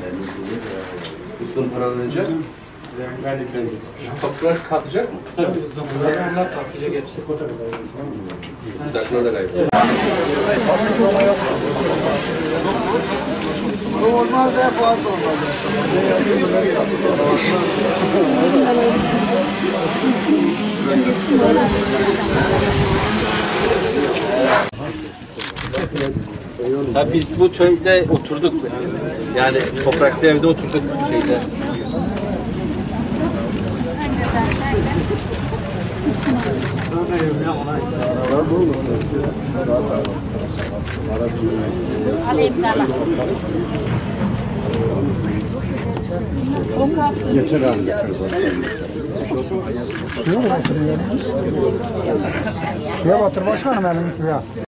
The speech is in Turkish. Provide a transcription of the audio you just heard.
Bu zımparalanınca şu kapılar kalkacak mı? Tabii zımparalar kalkacak hepsi. Şu dudaklar da kaybediyor. Olmaz da fazla olmaz. Tabii biz bu köyde oturduk. Yani topraklı evde oturduk şeyde. Geçer abi geçer. Suya batır başkanım elini suya.